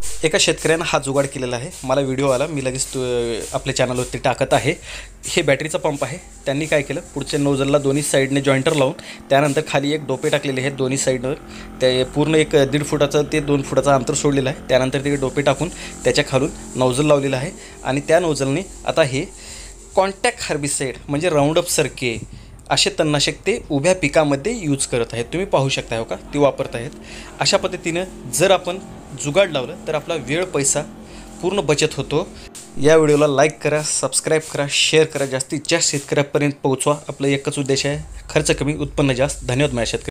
एका शेतकऱ्यानं हा जुगाड केलेला आहे. मला व्हिडिओ आला, मी लगेच आपल्या चॅनलवरती टाकत आहे. हे बॅटरीचा पंप आहे. त्यांनी काय केलं, पुढच्या नोझलला दोन्ही साईडने जॉईंटर लावून त्यानंतर खाली एक डोपे टाकलेले आहेत दोन्ही साईडवर. ते पूर्ण एक 1.5 फुटाचं ते 2 फुटाचं अंतर सोडलेलं आहे. त्यानंतर ते डोपे टाकून त्याच्या खालून नोझल लावलेलं आहे आणि त्या नोझलने आता हे कॉन्टॅक्ट हर्बिसाइड म्हणजे राऊंडअप सारखे असे तणनाशक ते उभ्या पिकामध्ये यूज करत आहेत. तुम्ही पाहू शकता हो का, ती वापरत आहेत. अशा पद्धतीनं जर आपण जुगाड लावलं तर आपला वेळ पैसा पूर्ण बचत होतो. या व्हिडिओला लाईक करा, सबस्क्राईब करा, शेअर करा, जास्तीत जास्त शेतकऱ्यापर्यंत पोहोचवा. आपलं एकच उद्देश आहे, खर्च कमी उत्पन्न जास्त. धन्यवाद माझ्या शेतकरी.